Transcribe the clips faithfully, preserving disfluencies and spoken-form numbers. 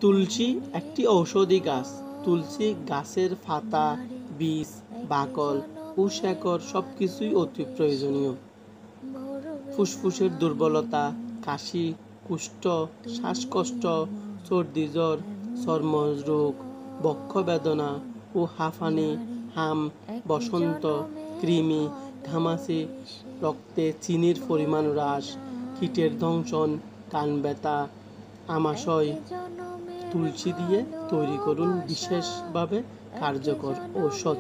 তুলসী একটি ঔষধি গাছ। তুলসী গাছের পাতা, বীজ, বাকল ও শেকড় সবকিছুই অতি প্রয়োজনীয়। ফুসফুসের দুর্বলতা, কাশি, কুষ্ঠ, শ্বাসকষ্ট, সর্দি জ্বর, চর্মরোগ, বক্ষ বেদনা ও হাঁপানি, হাম, বসন্ত, কৃমি, ঘামাচি, রক্তে চিনির পরিমাণ হ্রাস, কীটের দংশন, কান ব্যথা, আমাশয় তুলসী দিয়ে তৈরি করুন বিশেষভাবে কার্যকর ঔষধ।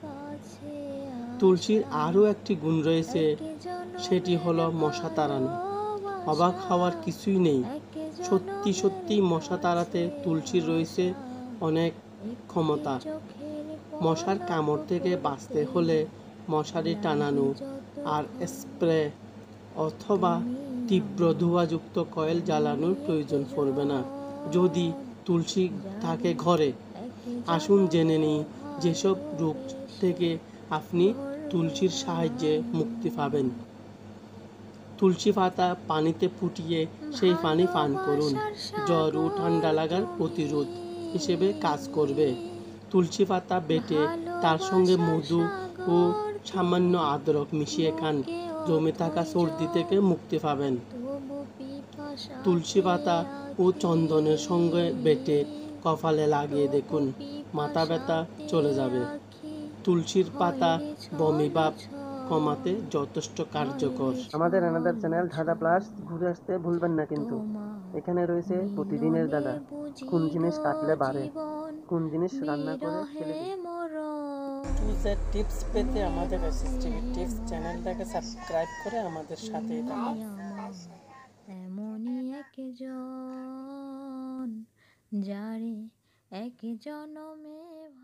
তুলসীর আরও একটি গুণ রয়েছে, সেটি হলো মশা তাড়ানো। অবাক হওয়ার কিছুই নেই, সত্যি সত্যি মশা তাড়াতে তুলসীর রয়েছে অনেক ক্ষমতা। মশার কামড় থেকে বাঁচতে হলে মশারি টানানো আর স্প্রে অথবা তীব্র ধোঁয়াযুক্ত কয়েল জ্বালানোর প্রয়োজন পড়বে না যদি তুলসী থাকে ঘরে। আসুন জেনে নিই যেসব রোগ থেকে আপনি তুলসীর সাহায্যে মুক্তি পাবেন। তুলসী পাতা পানিতে ফুটিয়ে সেই পানি পান করুন। জ্বর ও ঠান্ডা লাগার প্রতিরোধ হিসেবে কাজ করবে। তুলসী পাতা বেটে তার সঙ্গে মধু ও সামান্য আদরক মিশিয়ে খান, জমে থাকা সর্দি থেকে মুক্তি পাবেন। তুলসী পাতা ও চন্দনের সঙ্গে বেটে কপালে লাগিয়ে দেখুন, মাথা ব্যথা চলে যাবে। তুলসীর পাতা বমি ভাব কমাতে যথেষ্ট কার্যকর। আমাদের অ্যানাদার চ্যানেল ঢাডা প্লাস ঘুরে আসতে ভুলবেন না কিন্তু। এখানে রয়েছে প্রতিদিনের দাদা, কোন জিনিস কাটলে বাড়ে, কোন জিনিস রান্না করে খেলে টুজের টিপস পেতে আমাদের এসএসটিভি টিপস চ্যানেলটাকে সাবস্ক্রাইব করে আমাদের সাথেই থাকুন। এমনই একজন যারে এক জনমে